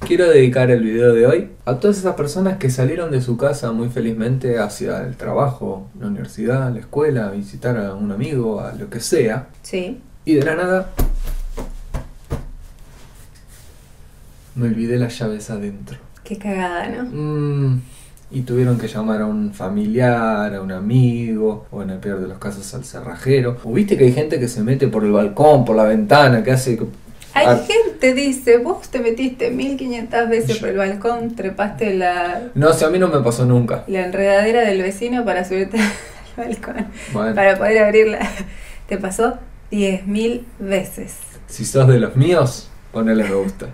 Quiero dedicar el video de hoy a todas esas personas que salieron de su casa muy felizmente hacia el trabajo, la universidad, la escuela, a visitar a un amigo, a lo que sea. Sí. Y de la nada me olvidé las llaves adentro. Qué cagada, ¿no? Y tuvieron que llamar a un familiar, a un amigo, o en el peor de los casos al cerrajero. O viste que hay gente que se mete por el balcón, por la ventana, que hace... Hay gente, dice, vos te metiste 1500 veces por el balcón, trepaste la... No, si a mí no me pasó nunca. La enredadera del vecino para subirte al balcón. Bueno. Para poder abrirla. Te pasó 10.000 veces. Si sos de los míos, ponele me gusta.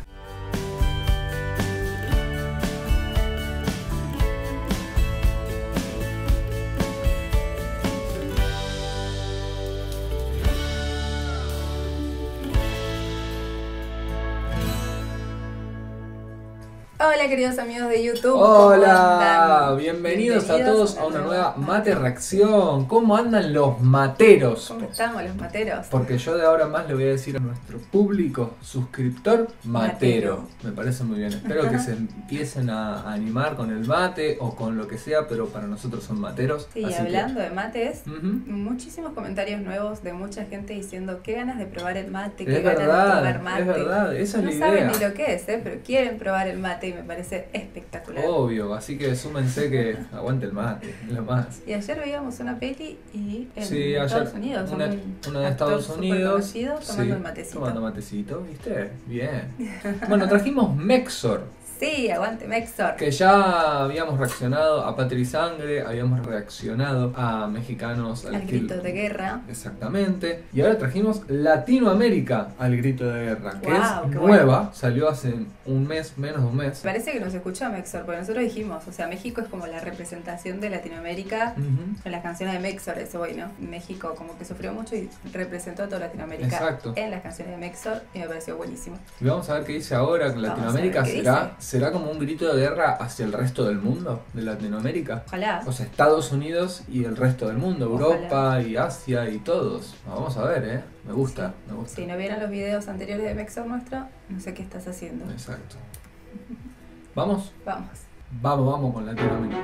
Hola queridos amigos de YouTube. Hola, bienvenidos a todos a una nueva Mate Reacción. ¿Cómo andan los materos? ¿Cómo estamos los materos? Porque yo de ahora más le voy a decir a nuestro público suscriptor matero. Me parece muy bien. Espero que se empiecen a animar con el mate o con lo que sea, pero para nosotros son materos. Sí, así hablando de mates, Ujú. muchísimos comentarios nuevos de mucha gente diciendo qué ganas de probar el mate, qué Es ganas de verdad, tomar mate. es verdad, esa es No la saben idea. ni lo que es, pero quieren probar el mate y me parece espectacular. Obvio, así que súmense que aguante el mate, es lo más. Y ayer veíamos una peli y en Sí, Estados ayer Unidos, una de actor Estados Unidos, superconocido tomando sí, el matecito. tomando matecito, ¿viste? Bien. Bueno, trajimos Mexor, Sí, aguante Mexor. que ya habíamos reaccionado a Patria y Sangre, habíamos reaccionado a Mexicanos Al grito de guerra. Exactamente. Y ahora trajimos Latinoamérica al grito de guerra, que Guau, es qué nueva, bueno. salió hace un mes, menos de un mes. Parece que nos escucha Mexor, porque nosotros dijimos, o sea, México es como la representación de Latinoamérica Ujú. en las canciones de Mexor, eso voy, ¿no? México como que sufrió mucho y representó a toda Latinoamérica Exacto. en las canciones de Mexor y me pareció buenísimo. Y vamos a ver qué dice ahora, que Vamos a Latinoamérica ver qué será como un grito de guerra hacia el resto del mundo, de Latinoamérica. Ojalá. O sea, Estados Unidos y el resto del mundo, Ojalá. Europa y Asia y todos. Vamos a ver, me gusta, me gusta. Si no vieron los videos anteriores de Mexor nuestro, no sé qué estás haciendo. Exacto. ¿Vamos? Vamos. Vamos con Latinoamérica.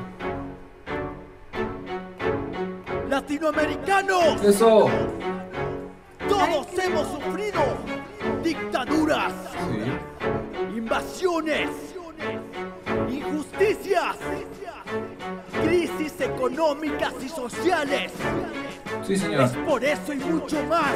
¡Latinoamericanos! ¡Eso! Todos hemos sufrido dictaduras, Sí. invasiones, injusticias, crisis económicas y sociales. Sí, señor. Es por eso y mucho más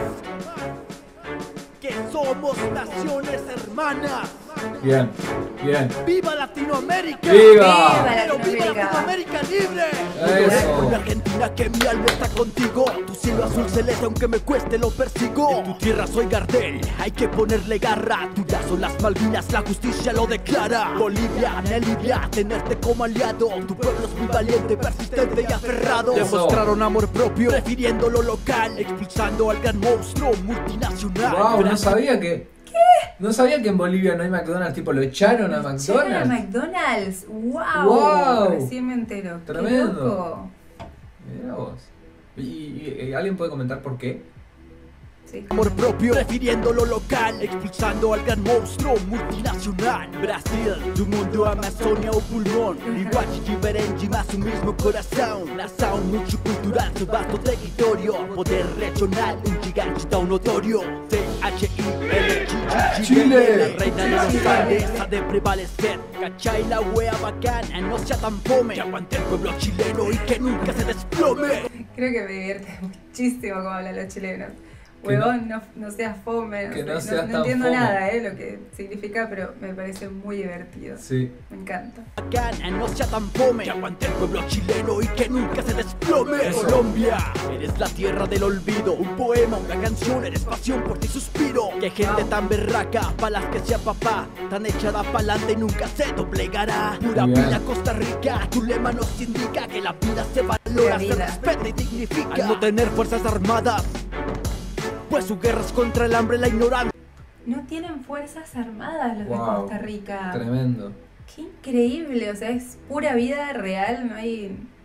que somos naciones hermanas. Bien, bien. ¡Viva Latinoamérica! ¡Viva! ¡Pero viva Latinoamérica libre! Eso. Una Argentina que mi alma está contigo. Tu cielo azul celeste aunque me cueste lo persigo. En tu tierra soy Gardel, hay que ponerle garra. Tuyas son las Malvinas, la justicia lo declara. Bolivia me alivia tenerte como aliado. Tu pueblo es muy valiente, persistente y aferrado. Eso. Demostraron amor propio, prefiriendo lo local, expulsando al gran monstruo multinacional. Wow, no sabía que... No sabía que en Bolivia no hay McDonald's, tipo lo echaron a Echaron McDonald's. a McDonald's. ¡Wow! Wow. Recién me entero. ¡Qué Tremendo. loco! Mira vos. ¿Y alguien puede comentar por qué? Sí. Amor propio, prefiriendo lo local, expulsando al gran monstruo multinacional. Brasil, tu mundo, Amazonia o pulmón. Iguachi y Berenji, más un mismo corazón. Nación multicultural, su vasto territorio. Poder regional, un gigante tan notorio. THIL, Chile. la reina de los Andes ha de prevalecer. Cachai la wea bacana, no sea tan fome. Que aguante el pueblo chileno y que nunca se desplome. Creo que me divierte muchísimo cómo hablan los chilenos. Que Huevón, no seas fome. que no sé, seas no tan entiendo fome. nada lo que significa, pero me parece muy divertido. Sí. Me encanta. Bacana, no sea tan fome. Que aguante el pueblo chileno y que nunca se desplome. Eso. Colombia, eres la tierra del olvido. Un poema, una canción, eres pasión, por ti suspiro. Que gente tan berraca, palas que sea papá, tan echada pa'lante y nunca se doblegará. Pura Bien. vida Costa Rica, tu lema nos indica que la vida se valora, La se vida. respeta y dignifica. Al no tener fuerzas armadas, pues su guerra es contra el hambre y la ignorancia. No tienen fuerzas armadas los de Wow. Costa Rica. Tremendo. Qué increíble, o sea, es pura vida real, no hay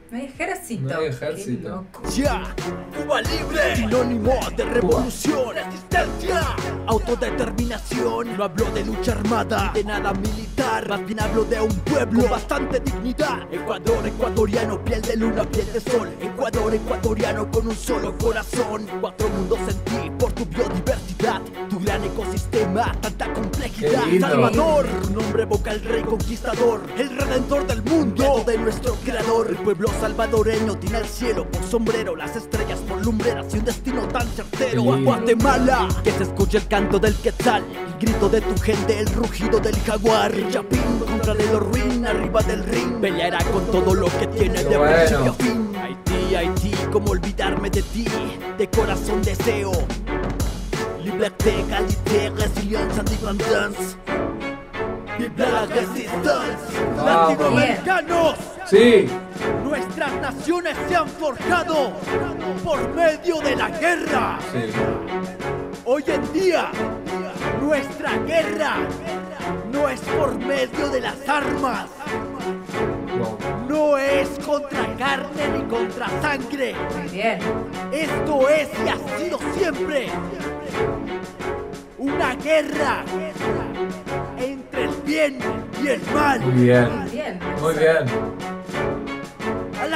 No hay ejército. No hay Qué ejército. loco. Ya, Cuba libre, sinónimo de revolución, resistencia, autodeterminación. No hablo de lucha armada, de nada militar, más bien hablo de un pueblo con bastante dignidad. Ecuador, ecuatoriano, piel de luna, piel de sol. Ecuador, ecuatoriano, con un solo corazón. Cuatro mundos en ti, por tu biodiversidad, tu gran ecosistema, tanta complejidad. Qué lindo. Salvador, tu nombre evoca al rey conquistador, el redentor del mundo, dedo de nuestro creador. El pueblo salvadoreño tiene al cielo por sombrero, las estrellas por lumbreras y un destino tan certero. Sí. Guatemala, que se escuche el canto del quetzal, el grito de tu gente, el rugido del jaguar. El chapín contra el Orruín, arriba del ring, peleará con todo lo que tiene Qué de bueno. principio a fin. Haití, Haití, cómo olvidarme de ti, de corazón deseo. Liberté, égalité, résilience, indépendance. Vive la resistencia. Vamos. Latinoamericanos, Sí. nuestras naciones se han forjado por medio de la guerra. Sí. Hoy en día, nuestra guerra no es por medio de las armas, Wow. no es contra carne ni contra sangre. Muy bien. Esto es y ha sido siempre una guerra entre el bien y el mal. Muy bien. Muy bien. Muy bien. ¡Al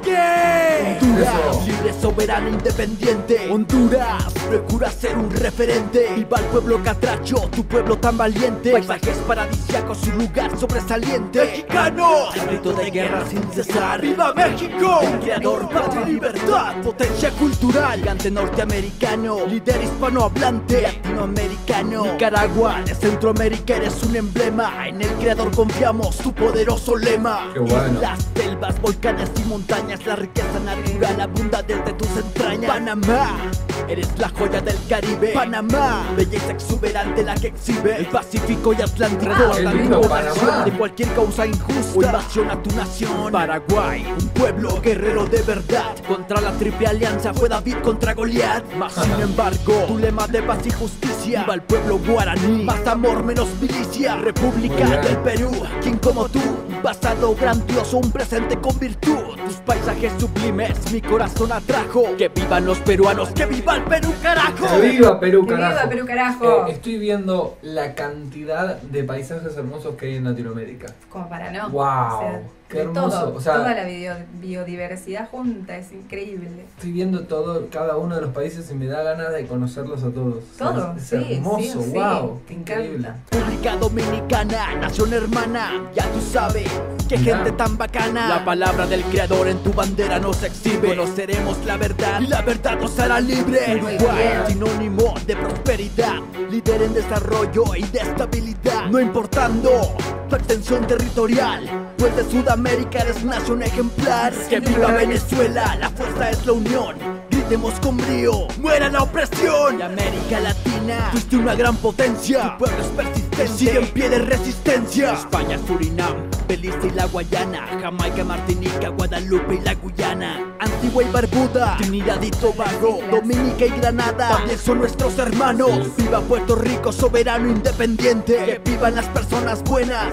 ataque! Honduras, Eso. libre, soberana, independiente. Honduras, procura ser un referente. Viva el pueblo catracho, tu pueblo tan valiente. Paisajes paradisíacos, un lugar sobresaliente. ¡Mexicanos! El grito de guerra sin cesar. ¡Viva México! Un creador, patria y libertad. Potencia cultural, gigante norteamericano. Líder hispanohablante, latinoamericano. Nicaragua, de Centroamérica eres un emblema. En el creador confiamos, tu poderoso lema. Qué bueno. Las selvas, volcanes y montañas, la riqueza natural abunda desde tus entrañas. Panamá, eres la joya del Caribe. Panamá, belleza exuberante la que exhibe. El Pacífico y Atlántico, Qué la lindo, liberación Panamá. de cualquier causa injusta o invasión a tu nación. Paraguay, un pueblo guerrero de verdad. Contra la triple alianza fue David contra Goliat. Mas sin embargo, tu lema de paz y justicia. Viva el pueblo guaraní, más amor, menos milicia. República Muy bien. del Perú, quien como tú, un pasado grandioso, un presente con virtud. Tus paisajes sublimes mi corazón atrajo. Que vivan los peruanos, que viva el Perú, carajo. ¡Que viva Perú, ¡Que viva carajo! Perú, carajo! Estoy viendo la cantidad de paisajes hermosos que hay en Latinoamérica. Como para no. Wow, qué de hermoso. todo, O sea, toda la biodiversidad junta, es increíble. estoy viendo todo, cada uno de los países y me da ganas de conocerlos a todos. O sea, Todo, es sí, hermoso, sí, sí, wow, te increíble. encanta. República Dominicana, nación hermana, ya tú sabes, qué Mira. gente tan bacana. La palabra del creador en tu bandera nos exhibe. Conoceremos la verdad y la verdad nos hará libre. Muy Uruguay, bien. sinónimo de prosperidad, líder en desarrollo y de estabilidad. No importando tu extensión territorial, pues de Sudamérica eres nación ejemplar. Que viva Venezuela, la fuerza es la unión. Gritemos con brío, muera la opresión. Y América Latina, fuiste una gran potencia. Tu pueblo es persistente, sigue en pie de resistencia. España, Surinam, Belice y la Guayana, Jamaica, Martinica, Guadalupe y la Guyana, Antigua y Barbuda, Trinidad y Tobago, Dominica y Granada, también son nuestros hermanos. Viva Puerto Rico, soberano independiente. Que vivan las personas buenas,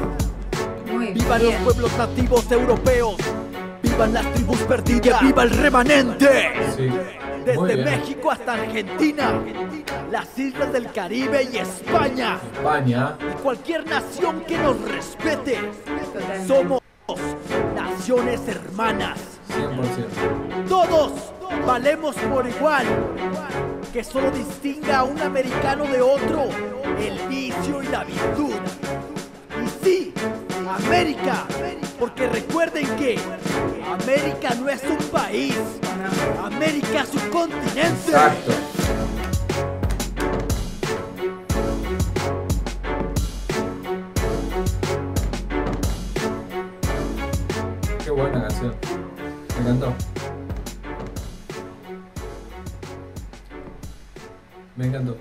Muy vivan los bien. pueblos nativos europeos, vivan las tribus perdidas, que viva el remanente. Sí, muy Desde bien. México hasta Argentina, las islas del Caribe y España, España. y cualquier nación que nos respete. Totalmente. Somos naciones hermanas. 100%. Todos valemos por igual. Que solo distinga a un americano de otro el vicio y la virtud. Y sí, América, porque recuerden que América no es un país, América es un continente. Exacto. Qué buena canción. Me encantó. Me encantó.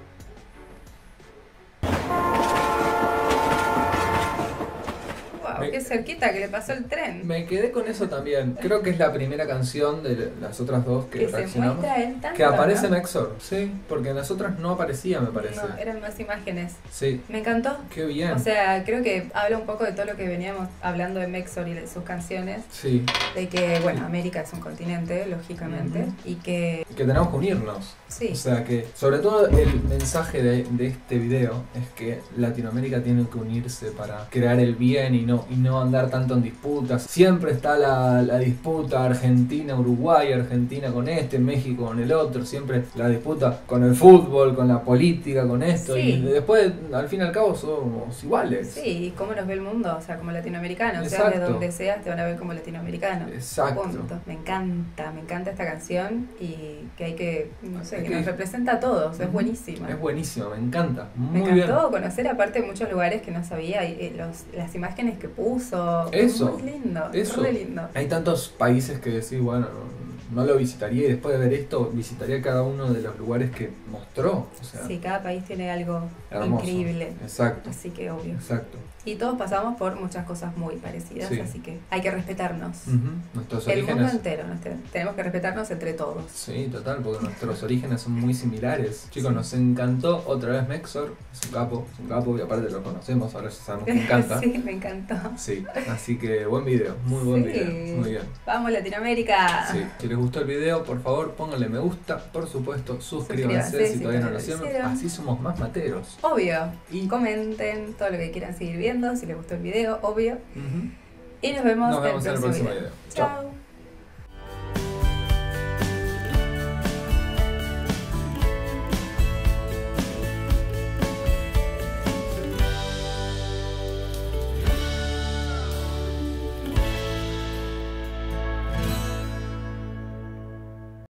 Wow, Me- qué qué cerquita, que le pasó el tren. Me quedé con eso también. Creo que es la primera canción de las otras dos que Que se reaccionamos. muestra él tanto, Que aparece ¿no? en Exor, sí, porque en las otras no aparecía, me parece. No, eran más imágenes. Sí, Me encantó. qué bien. O sea, creo que habla un poco de todo lo que veníamos hablando de Mexor y de sus canciones. Sí, De que, bueno, América es un continente, lógicamente. Ujú. Y que, que tenemos que unirnos. sí, O sea que, sobre todo el mensaje de este video es que Latinoamérica tiene que unirse para crear el bien y no andar tanto en disputas. Siempre está la disputa Argentina-Uruguay, Argentina con este, México con el otro, siempre la disputa con el fútbol, con la política, con esto. Sí. Y después, al fin y al cabo, somos iguales. sí, y cómo nos ve el mundo, o sea, como latinoamericanos. Seas Exacto. de donde seas, te van a ver como latinoamericano. Exacto. Punto. Me encanta esta canción y que hay que, no sé, Hay que que- nos representa a todos. Es Ujú. buenísima. Es buenísimo, me encanta. Me Muy bien. encantó conocer aparte muchos lugares que no sabía, y, las imágenes que puso. Eso, Muy lindo, eso. re lindo. Hay tantos países que decís, bueno, no lo visitaría y después de ver esto visitaría cada uno de los lugares que mostró. O sea, Sí, cada país tiene algo hermoso. increíble. Exacto, Así que obvio. exacto. Y todos pasamos por muchas cosas muy parecidas, Sí. así que hay que respetarnos. Ujú. Nuestros El mundo orígenes. entero, tenemos que respetarnos entre todos. Sí, total, porque nuestros orígenes son muy similares. Chicos, nos encantó otra vez Mexor, es un capo, y aparte lo conocemos, ahora ya sabemos que encanta. Sí, me encantó. Sí, así que buen video, muy buen Sí. video, muy bien. Vamos Latinoamérica. Sí. Si les gustó el video, por favor pónganle me gusta, por supuesto, suscríbanse Suscríbanse si si todavía no no lo lo hicieron, hicieron. así somos más materos. Obvio. Y Comenten todo lo que quieran seguir viendo, si les gustó el video, obvio. Ujú. Y nos vemos, Nos vemos en el próximo video. video. Chao.